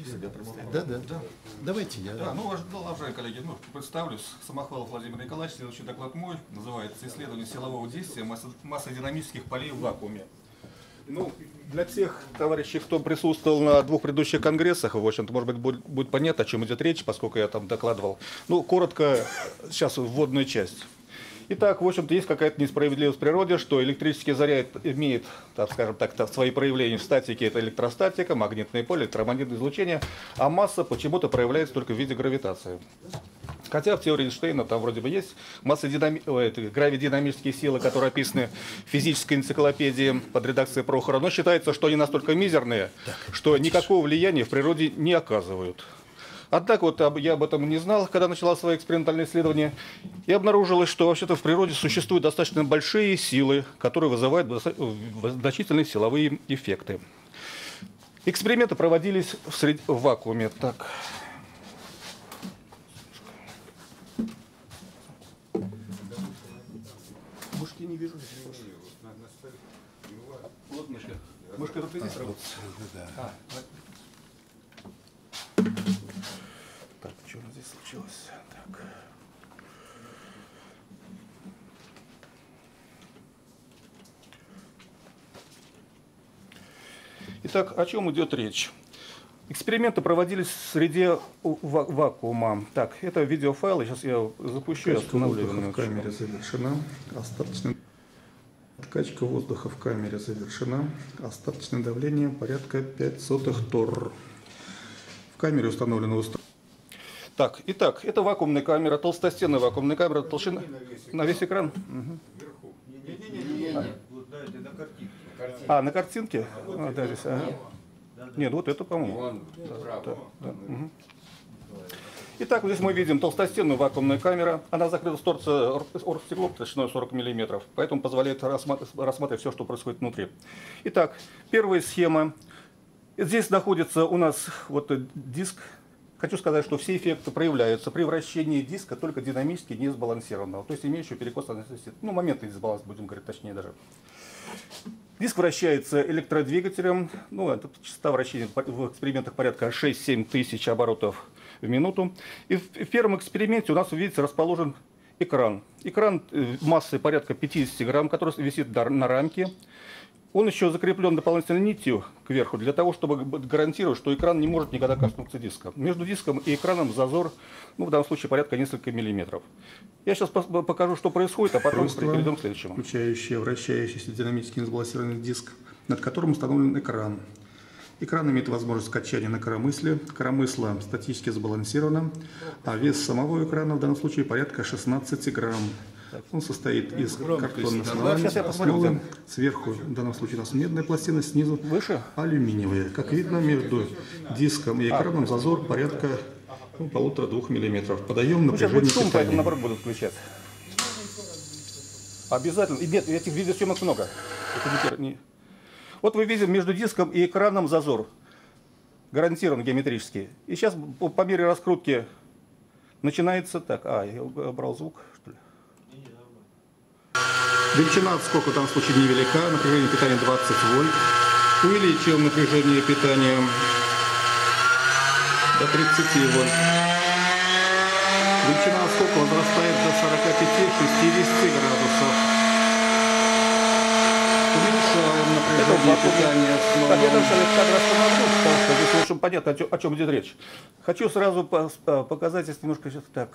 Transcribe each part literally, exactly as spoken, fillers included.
себя представить. Да, да, да. Давайте я. Да, ну, уважаемые коллеги, ну, представлюсь. Самохвалов Владимир Николаевич, следующий доклад мой, называется «Исследование силового действия массодинамических полей в вакууме». Ну, для тех товарищей, кто присутствовал на двух предыдущих конгрессах, в общем-то, может быть, будет, будет понятно, о чем идет речь, поскольку я там докладывал. Ну, коротко, сейчас вводную часть. Итак, в общем-то, есть какая-то несправедливость в природе, что электрический заряд имеет, так скажем так, свои проявления в статике, это электростатика, магнитное поле, электромагнитное излучение, а масса почему-то проявляется только в виде гравитации. Хотя в теории Эйнштейна там вроде бы есть массодинами... гравидинамические силы, которые описаны в физической энциклопедии под редакцией Прохора, но считается, что они настолько мизерные, что никакого влияния в природе не оказывают. Однако вот я об этом не знал, когда начала свои экспериментальные исследования, и обнаружилось, что вообще-то в природе существуют достаточно большие силы, которые вызывают значительные силовые эффекты. Эксперименты проводились в, сред... в вакууме. Так. Мышки не вижу. Вот мышка. Мышка тут здесь работает. А, так, что у нас здесь случилось? Так. Итак, о чем идет речь? Эксперименты проводились в среде вакуума. Так, это видеофайл, сейчас я запущу и остановлю его. В камере завершена. Остаточное... Откачка воздуха в камере завершена. Остаточное давление порядка пять сотых тор. В камере установлено устройство. Так, итак, это вакуумная камера, толстостенная вакуумная камера, толщина на весь экран. Угу. А, на картинке? А, да, здесь, ага. Нет, вот это, по-моему. Да, да, да. Угу. Итак, здесь мы видим толстостенную вакуумную камеру. Она закрыта с торца оргстеклом толщиной сорок миллиметров, поэтому позволяет рассматривать все, что происходит внутри. Итак, первая схема. Здесь находится у нас вот диск. Хочу сказать, что все эффекты проявляются при вращении диска только динамически не сбалансированного, то есть имеющего перекос, ну, моментный дисбаланс, будем говорить точнее даже. Диск вращается электродвигателем, ну, это частота вращения в экспериментах порядка шесть-семь тысяч оборотов в минуту. И в, в первом эксперименте у нас, вы видите, расположен экран. Экран массой порядка пятидесяти грамм, который висит на рамке. Он еще закреплен дополнительной нитью кверху, для того, чтобы гарантировать, что экран не может никогда коснуться диска. Между диском и экраном зазор, ну, в данном случае, порядка нескольких миллиметров. Я сейчас покажу, что происходит, а потом перейдем к следующему. Включающий вращающийся динамически несбалансированный диск, над которым установлен экран. Экран имеет возможность скачания на коромысле. Коромысло статически сбалансировано, а вес самого экрана в данном случае порядка шестнадцати грамм. Он состоит из картонной смолы. Сверху, в данном случае, у нас медная пластина, снизу выше алюминиевая. Как видно, между диском и экраном зазор порядка ну, полутора-двух миллиметров. Подаем напряжение питания. Шум, поэтому, наоборот, буду включать. Обязательно. И нет, этих видеосъемок много. Это не... Вот вы видите между диском и экраном зазор. Гарантированно геометрический. И сейчас по, по мере раскрутки начинается так. А, я убрал звук, что ли? Величина отскока в данном случае невелика, напряжение питания двадцать вольт. Увеличиваем напряжение питания до тридцати вольт. Величина отскока возрастает до сорока пяти-шестидесяти градусов. Уменьшаем напряжение питания снова. Так, я дальше кадр остановлю, потому что здесь очень понятно, о чем идет речь. Хочу сразу показать здесь немножко сейчас так.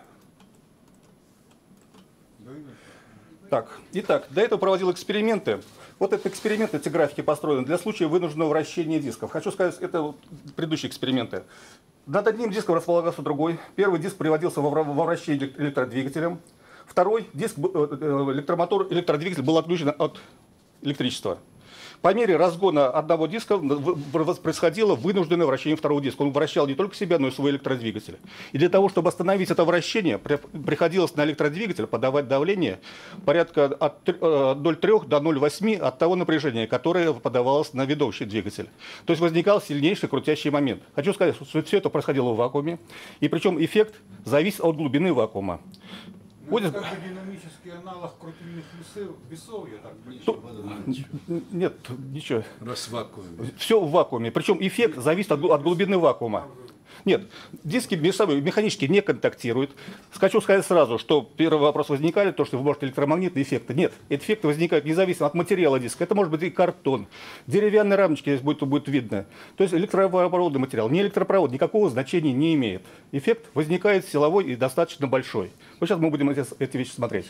Так, итак, до этого проводил эксперименты. Вот этот эксперимент, эти графики построены для случая вынужденного вращения дисков. Хочу сказать, это предыдущие эксперименты. Над одним диском располагался другой. Первый диск приводился во вращение электродвигателем. Второй диск, электромотор, электродвигатель был отключен от электричества. По мере разгона одного диска происходило вынужденное вращение второго диска. Он вращал не только себя, но и свой электродвигатель. И для того, чтобы остановить это вращение, приходилось на электродвигатель подавать давление порядка от ноль целых трёх десятых до ноль целых восьми десятых от того напряжения, которое подавалось на ведущий двигатель. То есть возникал сильнейший крутящий момент. Хочу сказать, что все это происходило в вакууме. И причем эффект зависит от глубины вакуума. Вот это как бы динамический аналог крутильных весов, весов, я так понимаю. Нет, ничего. Раз в вакууме. Все в вакууме. Причем эффект зависит от, от глубины вакуума. Нет, диски между собой механически не контактируют. Хочу сказать сразу, что первый вопрос возникает, то, что вы можете электромагнитные эффекты. Нет, эти эффекты возникают независимо от материала диска. Это может быть и картон, деревянные рамочки, здесь будет, будет видно. То есть электропроводный материал, не электропровод, никакого значения не имеет. Эффект возникает силовой и достаточно большой. Вот сейчас мы будем эти, эти вещи смотреть.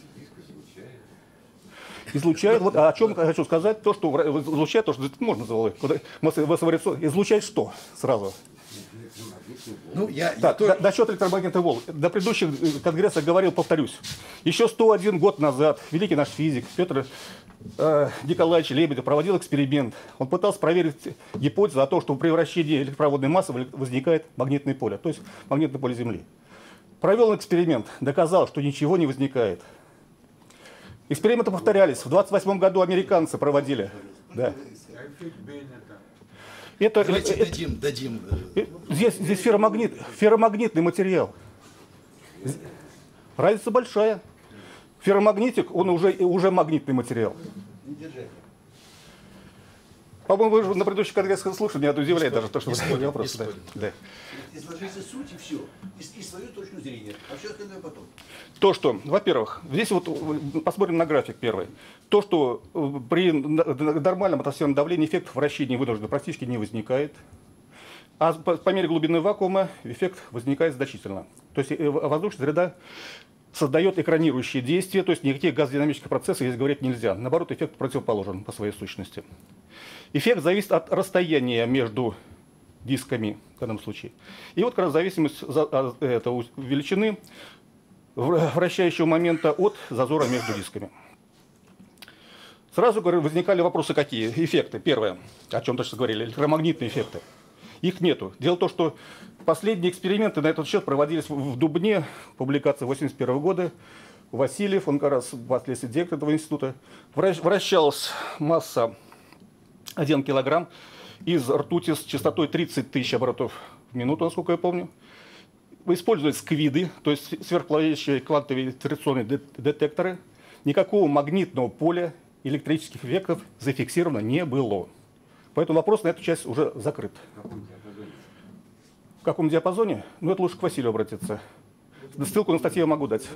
Излучает, вот о чем я хочу сказать, то, что излучает, то, что можно называть, излучает что сразу? Ну, я, Так, я тоже... насчет электромагнитных волн. На предыдущих конгрессах говорил, повторюсь. Еще сто один год назад великий наш физик Петр э, Николаевич Лебедев проводил эксперимент. Он пытался проверить гипотезу о том, что при вращении электропроводной массы возникает магнитное поле, то есть магнитное поле Земли. Провел эксперимент, доказал, что ничего не возникает. Эксперименты повторялись. В двадцать восьмом году американцы проводили. Да. Это, Давайте это, дадим, дадим. здесь, здесь ферромагнит, ферромагнитный материал. Разница большая. Ферромагнитик, он уже, уже магнитный материал. По-моему, вы на предыдущих конгрессах слушали, меня это удивляет даже то, что вы задали вопрос. Да. Да. Изложите суть и все. И, и свою точку зрения. А все остальное потом. То, что, во-первых, здесь вот посмотрим на график первый. То, что при нормальном атмосферном давлении эффект вращения вынужденно практически не возникает. А по, по мере глубины вакуума эффект возникает значительно. То есть воздушная среда создает экранирующее действие, то есть никаких газодинамических процессов здесь говорить нельзя. Наоборот, эффект противоположен по своей сущности. Эффект зависит от расстояния между дисками в данном случае. И вот как раз зависимость от этого величины вращающего момента от зазора между дисками. Сразу говорю, возникали вопросы какие? Эффекты. Первое, о чем точно говорили, электромагнитные эффекты. Их нету. Дело в том, что последние эксперименты на этот счет проводились в Дубне, публикация восемьдесят первого года. Васильев, он как раз впоследствии директор этого института, вращалась масса один килограмм из ртути с частотой тридцать тысяч оборотов в минуту, насколько я помню. Используют сквиды, то есть сверхплавящие квантовые интеграционные детекторы. Никакого магнитного поля, электрических эффектов зафиксировано не было. Поэтому вопрос на эту часть уже закрыт. В каком диапазоне? Ну, это лучше к Василию обратиться. Ссылку на статью я могу дать.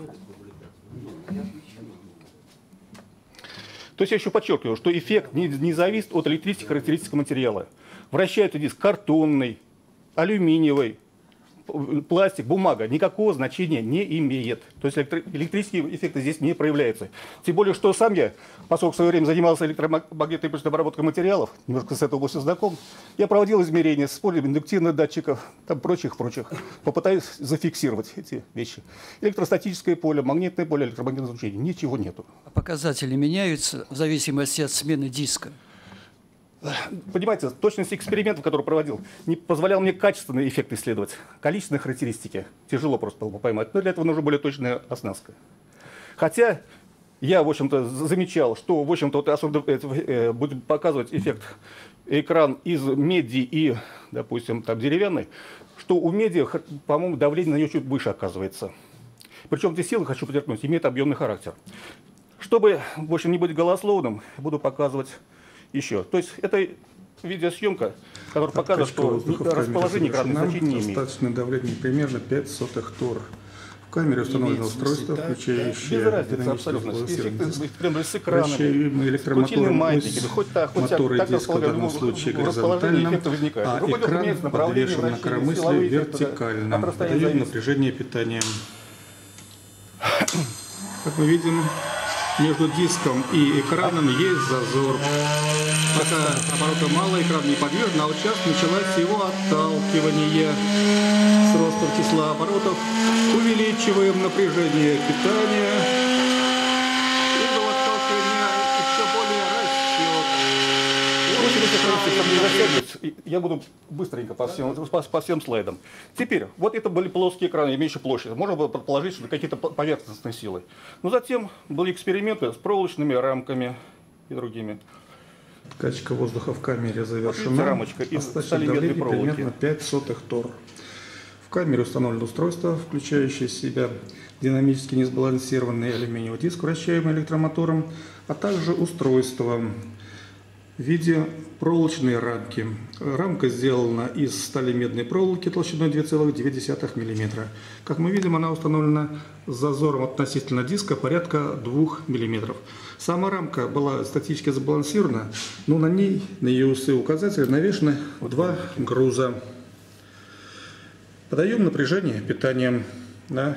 То есть я еще подчеркиваю, что эффект не, не зависит от электрических характеристик материала. Вращается диск картонный, алюминиевый, пластик, бумага, никакого значения не имеет. То есть электрические эффекты здесь не проявляются. Тем более, что сам я, поскольку в свое время занимался электромагнитной обработкой материалов, немножко с этой областью знаком, я проводил измерения с использованием индуктивных датчиков, там прочих-прочих, попытаюсь зафиксировать эти вещи. Электростатическое поле, магнитное поле, электромагнитное излучение, ничего нету. Показатели меняются в зависимости от смены диска. Понимаете, точность экспериментов, который проводил, не позволял мне качественные эффекты исследовать. Количественные характеристики тяжело просто было поймать. Но для этого нужна более точная оснастка. Хотя я, в общем-то, замечал, что, в общем-то, вот особенно э, будем показывать эффект экран из меди и, допустим, там деревянный, что у меди, по-моему, давление на нее чуть выше оказывается. Причем эти силы, хочу подчеркнуть, имеют объемный характер. Чтобы, в общем, не быть голословным, буду показывать еще. То есть это видеосъемка, которая показывает, что расположение экрана значения не имеет. Достаточное давление примерно пять сотых тор. В камере установлено устройство, включающее без разницы абсолютно. Эффекты с экранами, электромоторы, хоть так, хоть моторы так, диска в данном случае горизонтально, а экран подвешен на коромысле вертикально, дает напряжение питания. Как мы видим, между диском и экраном есть зазор. Пока оборота мало, экран неподвижен, а вот сейчас началось его отталкивание. С ростом числа оборотов увеличиваем напряжение питания. И до отталкивания еще более растет. Я буду быстренько по всем, по, по всем слайдам. Теперь, вот это были плоские экраны, имеющие площадь. Можно было предположить, что какие-то поверхностные силы. Но затем были эксперименты с проволочными рамками и другими. Качка воздуха в камере завершена. Рамочка из остаточное давление примерно пять сотых тор. В камере установлено устройство, включающее в себя динамически несбалансированный алюминиевый диск, вращаемый электромотором, а также устройство в виде проволочной рамки. Рамка сделана из стали медной проволоки толщиной две целых девять десятых миллиметра. Как мы видим, она установлена с зазором относительно диска порядка двух миллиметров. Сама рамка была статически сбалансирована, но на ней, на ее усы указателя, навешаны два груза. Подаем напряжение питанием на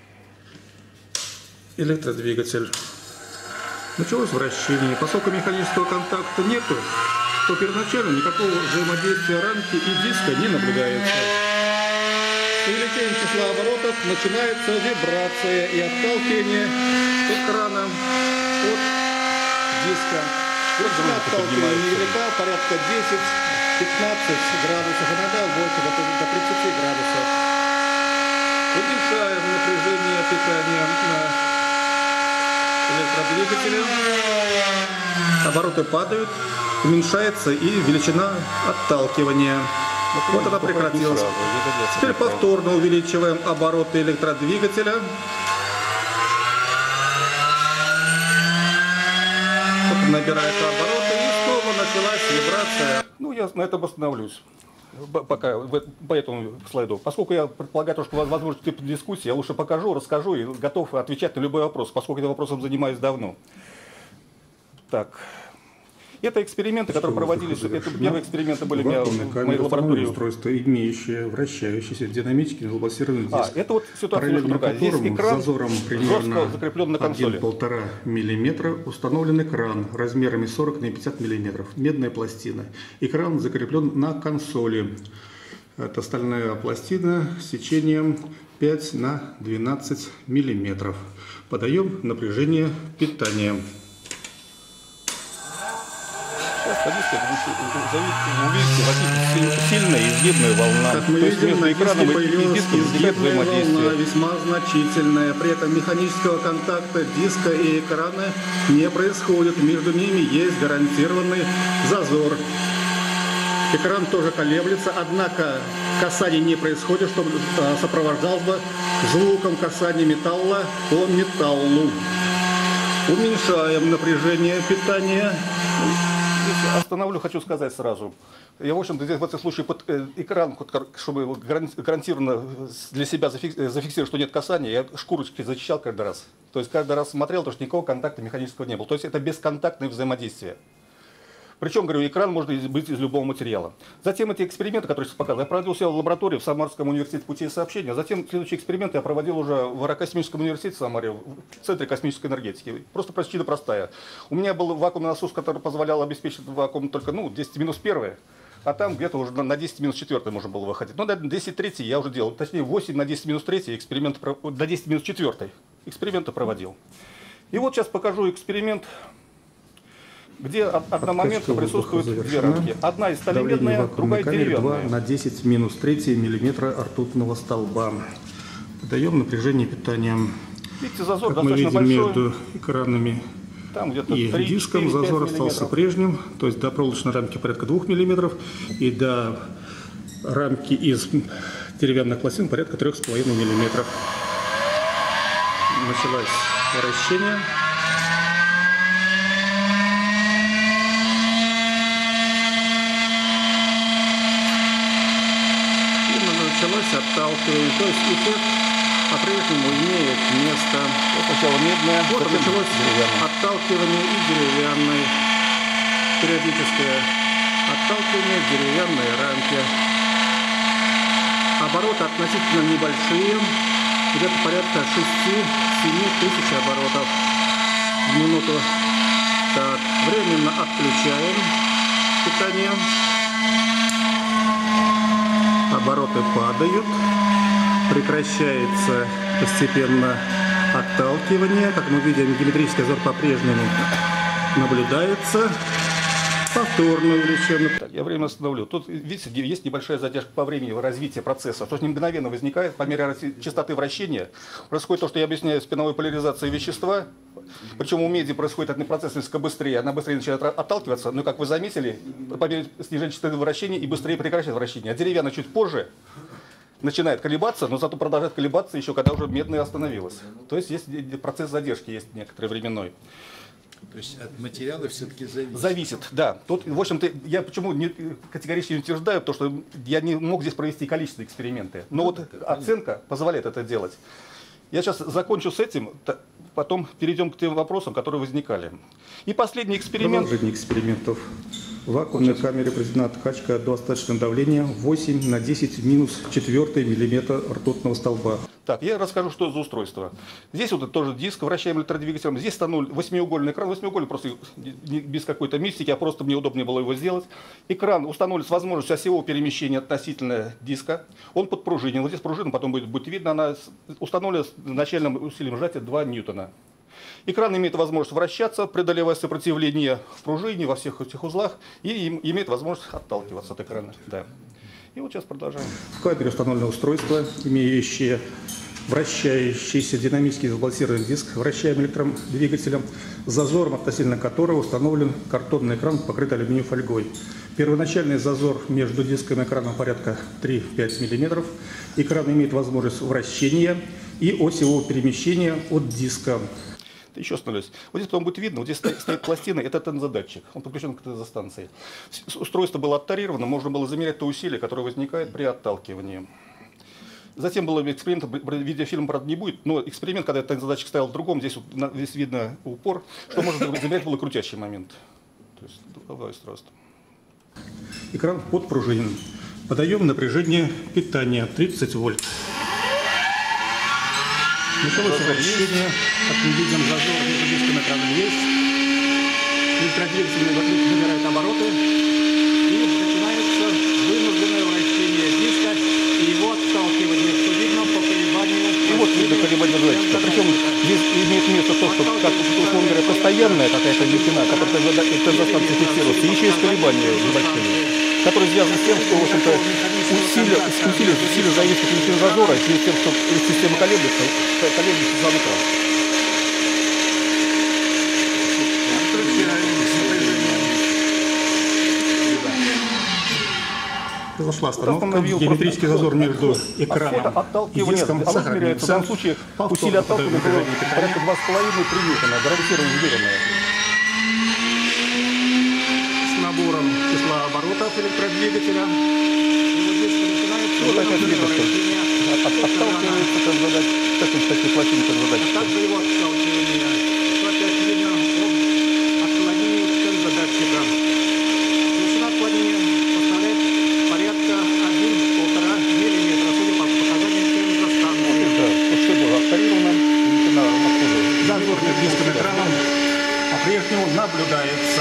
электродвигатель. Началось вращение. Поскольку механического контакта нету, то первоначально никакого взаимодействия рамки и диска не наблюдается. С увеличением числа оборотов начинается вибрация и отталкивание экрана от диска. Толщина отталкивания невелика, порядка десять-пятнадцать градусов, иногда больше, до тридцати градусов. Уменьшаем напряжение питания на электродвигателя. Обороты падают, уменьшается и величина отталкивания. Вот она прекратилась. Теперь повторно увеличиваем обороты электродвигателя. Набирает обороты, и снова началась вибрация. Ну, я на этом остановлюсь. Пока по этому слайду. Поскольку я предполагаю, что возможно тип дискуссии, я лучше покажу, расскажу и готов отвечать на любой вопрос, поскольку этим вопросом занимаюсь давно. Так. Это эксперименты, которые проводились. Это первые эксперименты были у меня в моей лаборатории. Устройство, имеющее вращающийся динамически сбалансированный диск. А, это вот ситуация немножко другая. Здесь экран зазором примерно закреплен на консоли. один-полтора миллиметра установлен экран размерами сорок на пятьдесят миллиметров. Медная пластина. Экран закреплен на консоли. Это стальная пластина с сечением пять на двенадцать миллиметров. Подаем напряжение питания. Сейчас по диску вы увидите сильная изгибная волна. Как мы То есть видим, между на экраном диске и появилась диском возникает изгибная волна, взаимодействие. весьма значительная. При этом механического контакта диска и экрана не происходит. Между ними есть гарантированный зазор. Экран тоже колеблется, однако касание не происходит, чтобы сопровождалось бы звуком касания металла по металлу. Уменьшаем напряжение питания. Здесь остановлю, хочу сказать сразу. Я, в общем-то, здесь в этом случае под экран, чтобы гарантированно для себя зафиксировать, что нет касания, я шкурочки зачищал каждый раз. То есть каждый раз смотрел, потому что никакого контакта механического не было. То есть это бесконтактное взаимодействие. Причем, говорю, экран может быть из любого материала. Затем эти эксперименты, которые сейчас показывал, я проводил себя в лаборатории в Самарском университете путей сообщения. Затем следующие эксперименты я проводил уже в Аэрокосмическом университете в Самаре, в Центре космической энергетики. Просто причина простая. У меня был вакуумный насос, который позволял обеспечить вакуум только ну, десять минус первое, а там где-то уже на десять минус четвертое можно было выходить. Но на десять третий я уже делал, точнее восемь на десять минус третий эксперимент, на десять минус четвертый эксперименты проводил. И вот сейчас покажу эксперимент, где одномоментно присутствуют две рамки. Одна из сталеледная, другая деревянная. два на десять минус три миллиметра ртутного столба. Даем напряжение питания. Видите, зазор как мы достаточно видим, большой. между экранами Там где-то и три, диском четыре, зазор пять остался миллиметров. прежним. То есть до проволочной рамки порядка двух миллиметров и до рамки из деревянных пластин порядка трёх с половиной миллиметров. Началось вращение. Началось отталкивание, то есть эффект по-прежнему имеет место. Вот сначала медная, Вот потом началось деревянная. отталкивание и деревянной, периодическое отталкивание в деревянной рамке. Обороты относительно небольшие, где-то порядка шести-семи тысяч оборотов в минуту. Так, временно отключаем питание. Обороты падают, прекращается постепенно отталкивание. Как мы видим, геометрический зазор по-прежнему наблюдается. Повторно увеличение. Так, я время остановлю. Тут, видите, есть небольшая задержка по времени развития процесса. То есть не мгновенно возникает, по мере частоты вращения, происходит то, что я объясняю, спиновой поляризации вещества. Причем у меди происходит этот процесс несколько быстрее, она быстрее начинает отталкиваться, но, как вы заметили, по мере снижения частоты вращения и быстрее прекращает вращение. А деревянная чуть позже начинает колебаться, но зато продолжает колебаться еще, когда уже медная остановилась. То есть есть процесс задержки, есть некоторый временной. То есть от материала все-таки зависит. Зависит, да. Тут, в общем-то, я почему не, категорически не утверждаю, потому что я не мог здесь провести количественные эксперименты. Но вот оценка позволяет это делать. Я сейчас закончу с этим, потом перейдем к тем вопросам, которые возникали. И последний эксперимент. Продолжение экспериментов. В вакуумной камере произведена откачка до остаточного давления восемь на десять в минус четвертый миллиметр ртутного столба. Так, я расскажу, что за устройство. Здесь вот тоже диск, вращаемый электродвигателем. Здесь станул восьмиугольный экран. Восьмиугольный просто без какой-то мистики, а просто мне удобнее было его сделать. Экран установлен с возможностью осевого перемещения относительно диска. Он подпружинен. Вот здесь пружина, потом будет, будет видно, она установлена с начальным усилием сжатия два ньютона. Экран имеет возможность вращаться, преодолевая сопротивление в пружине во всех этих узлах, и имеет возможность отталкиваться от экрана. Да. И вот сейчас продолжаем. В камере установлено устройство, имеющее вращающийся динамический сбалансированный диск, вращаемый электродвигателем, зазором относительно которого установлен картонный экран, покрытый алюминиевой фольгой. Первоначальный зазор между диском и экраном порядка три-пять миллиметров. Экран имеет возможность вращения и осевого перемещения от диска. Еще остановлюсь. Вот здесь потом будет видно, вот здесь стоит, стоит пластина, это тензодатчик. Он подключен к тензостанции. Устройство было оттарировано, можно было замерять то усилие, которое возникает при отталкивании. Затем был эксперимент, видеофильм, правда, не будет, но эксперимент, когда тензодатчик стоял в другом, здесь, вот, здесь видно упор, что можно замерять было крутящий момент. То есть другое устройство. Экран подпружинен. Подаем напряжение питания тридцать вольт. Началось вращение, как мы видим, зазор между диском и экраном есть. Электродвигатель набирает обороты, и начинается вынужденное вращение диска и его отталкивание, что видно по колебанию. И вот видно колебание датчика. Причем здесь имеет место то, что, как, условно говоря, постоянная какая-то величина, которая тензостанция фиксируется, и еще есть колебания небольшие, которые связаны с тем, что, в общем-то, усилие, усилие, усилие зависит от величины зазора, и с тем, что система колеблется, колеблется сам экран. Произошла остановка, геометрический зазор между экраном и диском оно измеряется. В данном случае усилие отталкивания было порядка два с половиной-три ньютона, гарантированно измеренное. С набором числа оборотов электродвигателя. И вот здесь начинается вот опять видно, что отталкивается тензодатчик, такие пластины тензодатчика. А также его отталкивание. Что опять видно об отклонении тензодатчика. Величина отклонения составляет порядка один-полтора миллиметра, судя по показаниям тензостанции. Да, все было оттарировано, величина обслуживания. Зазор между диском и экраном по-прежнему наблюдается.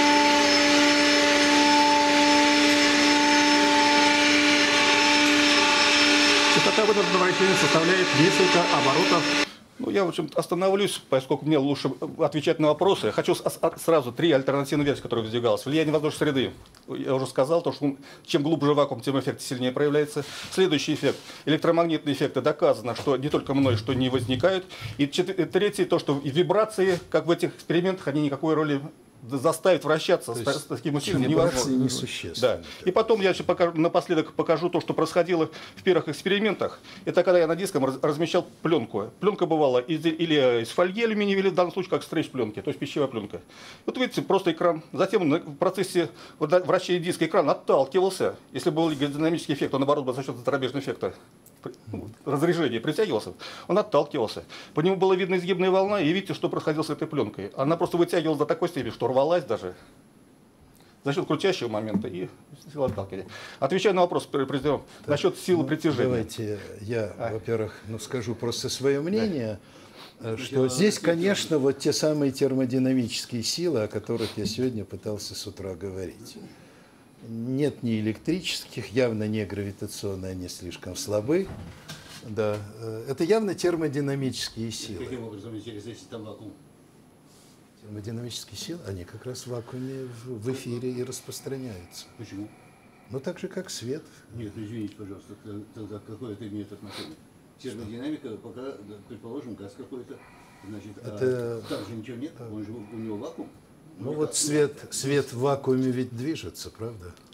Частота вынужденного вращения составляет несколько оборотов. Ну, я, в общем, остановлюсь, поскольку мне лучше отвечать на вопросы. Я хочу сразу три альтернативные версии, которые выдвигалась. Влияние воздушной среды. Я уже сказал, то, что чем глубже вакуум, тем эффект сильнее проявляется. Следующий эффект. Электромагнитные эффекты. Доказано, что не только мной, что не возникают. И третий, то, что вибрации, как в этих экспериментах, они никакой роли заставить вращаться с, с таким усилием невозможно. Несущественно. Да. И потом я еще покажу, напоследок покажу то, что происходило в первых экспериментах. Это когда я на диском раз, размещал пленку. Пленка бывала из, или из фольги алюминиевой, или в данном случае как стрейч-пленки, то есть пищевая пленка. Вот видите, просто экран. Затем в процессе вращения диска экран отталкивался. Если был динамический эффект, он наоборот был за счет зарубежного эффекта. Разрежение притягивался, он отталкивался. По нему была видна изгибная волна, и видите, что происходило с этой пленкой. Она просто вытягивалась до такой степени, что рвалась даже за счет крутящего момента и силы отталкивания. Отвечая на вопрос, президент, насчет силы ну, притяжения. Давайте я, а. во-первых, ну, скажу просто свое мнение, да. что здесь, конечно, вот те самые термодинамические силы, о которых я сегодня пытался с утра говорить. Нет ни электрических, явно не гравитационные, они слишком слабы. Да. Это явно термодинамические силы. Каким образом интересуется там вакуум? Термодинамические силы, они как раз в вакууме в эфире и распространяются. Почему? Ну так же, как свет. Нет, ну извините, пожалуйста, тогда какое это имеет отношение? Термодинамика, пока, предположим, газ какой-то, значит, это... а там же ничего нет, он же, у него вакуум. Ну вот свет, свет в вакууме ведь движется, правда?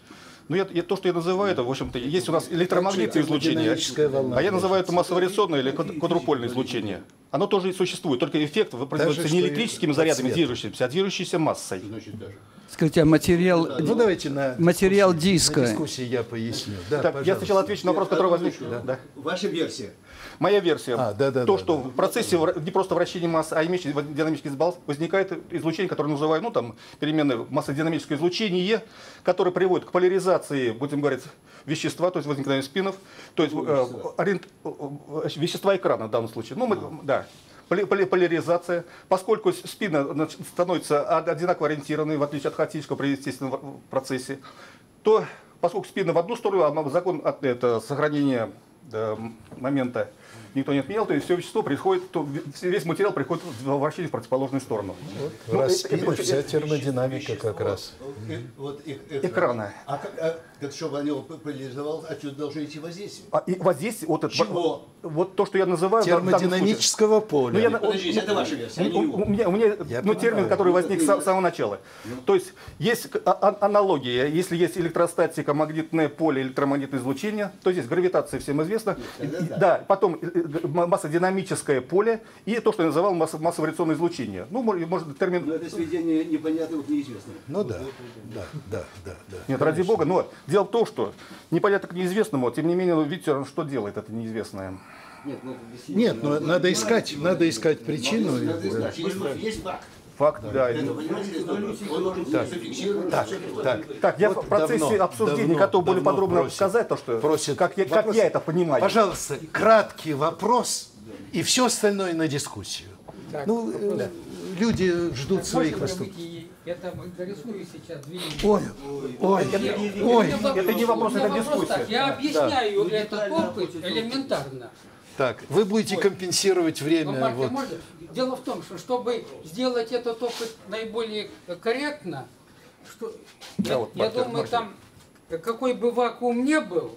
Ну, я, я, то, что я называю, это, в общем-то, есть у нас электромагнитное излучение, волна, а я называю это массовариационное или квадрупольное излучение. Оно тоже и существует, только эффект производится не электрическими зарядами, движущимися, а движущейся массой. Значит, даже. Скажите, а материал, Ну, давайте на, материал на диска, дискуссии я поясню. Да, Так, я пожалуйста. сначала отвечу на вопрос, который возник. Да. Да. Ваша версия. Моя версия, А, да, да, то, да, что да. в процессе вра- не просто вращения массы, а имеющий динамический сбаланс, возникает излучение, которое называют, ну, там, переменное массодинамическое излучение, которое приводит к поляризации, будем говорить, вещества, то есть возникновению спинов, то есть э, ориент- э, вещества экрана в данном случае. Ну, мы, да. Поли- поли- Поляризация, поскольку спина значит, становится од- одинаково ориентированной, в отличие от хаотического при естественном процессе, то поскольку спина в одну сторону, а закон от, это, сохранения до момента никто не отменял, то есть все вещество приходит, то весь материал приходит в вращение в противоположную сторону. Ну, Раз это- спина, это- вся это- термодинамика как раз. Э, Вот э- Экрана. А, как- а как, чтобы они его поляризовал, отсюда должно идти воздействие. А, и воздействие, вот, это, Чего? вот то, что я называю... в данном случае- Термодинамического Ну, поля. я на- Подождите, это ваша версия, а не У, его. у меня, у меня Я ну, понимаю. термин, который возник с, с самого начала. То есть есть а- а- аналогия. Если есть электростатика, магнитное поле, электромагнитное излучение, то здесь гравитация всем известна. И- и- да, потом э, э, м- массодинамическое поле и то, что я называл масса- массовариационное излучение. Ну, может, может, термин... Но это сведение непонятного к неизвестному. Ну да, да, да, да, да. Нет, ради бога, но дело в том, что непонятно к неизвестному, тем не менее, ну, видите, он что делает это неизвестное. Нет, ну, Нет, ну надо искать, надо искать причину. надо знать. Есть, есть факт. Факт, да. Это, понимаете, это- он должен быть зафиксирован. Так, так. Так, я Вот в процессе давно, обсуждения давно, готов более давно подробно просит- сказать то, что просит как, я, как вопрос. я это понимаю. Пожалуйста, краткий вопрос и все остальное на дискуссию. Ну, э, люди ждут своих выступлений. Это нарисую сейчас две Ой, ой, ой. это не вопрос, это дискуссия. Я объясняю этот опыт элементарно. Так, вы будете компенсировать Но, время. Марк, Вот. можно? Дело в том, что чтобы сделать этот опыт наиболее корректно, что, я, вот, я Марк, думаю, Марк. там какой бы вакуум ни был,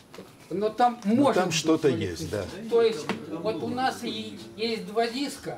но там Ну, может там быть что-то поляризация. есть, да. То есть вот у нас и есть два диска.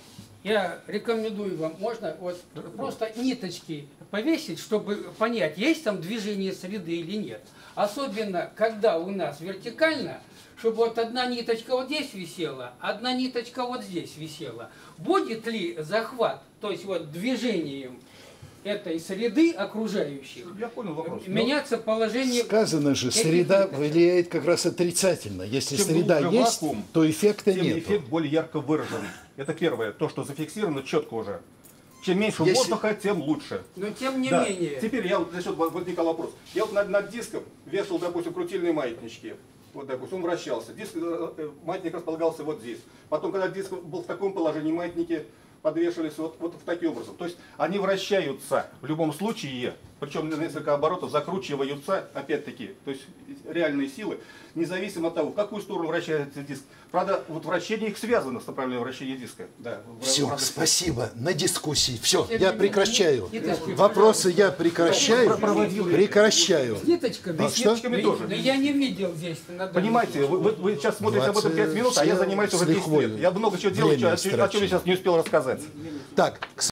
Я рекомендую вам, можно вот просто ниточки повесить, чтобы понять, есть там движение среды или нет. Особенно, когда у нас вертикально, чтобы вот одна ниточка вот здесь висела, одна ниточка вот здесь висела. Будет ли захват, то есть вот движением этой среды окружающей, Я понял вопрос. меняться положение... Сказано же, этих среда ниточек? влияет как раз отрицательно. Если Чем среда глубже есть, вакуум, то эффекта Тем нет. эффект более ярко выражен. Это первое, то, что зафиксировано четко уже. Чем меньше Если- воздуха, тем лучше. Но тем не Да. менее... Теперь я вот, значит, возникал вопрос. Я вот над, над диском вешал, допустим, крутильные маятнички. Вот, допустим, он вращался. Диск, э, э, маятник располагался вот здесь. Потом, когда диск был в таком положении, маятники подвешивались вот, вот в таким образом. То есть они вращаются в любом случае, причем на несколько оборотов закручиваются, опять-таки, то есть реальные силы, независимо от того, в какую сторону вращается диск. Правда, вот вращение их связано с направлением вращения диска. Да, в- Все, в- в- спасибо. На дискуссии. Все, Тем я не менее, прекращаю. ниточки- Вопросы я прекращаю. Прекращаю. С ниточками? А с что? ниточками тоже. Но я не видел здесь. на данном Понимаете, вы, вы- вы сейчас смотрите об этом пять минут, а я все занимаюсь уже с десять лихвой лет. Я много чего делаю, время о чем о чем я сейчас не успел рассказать. Так, к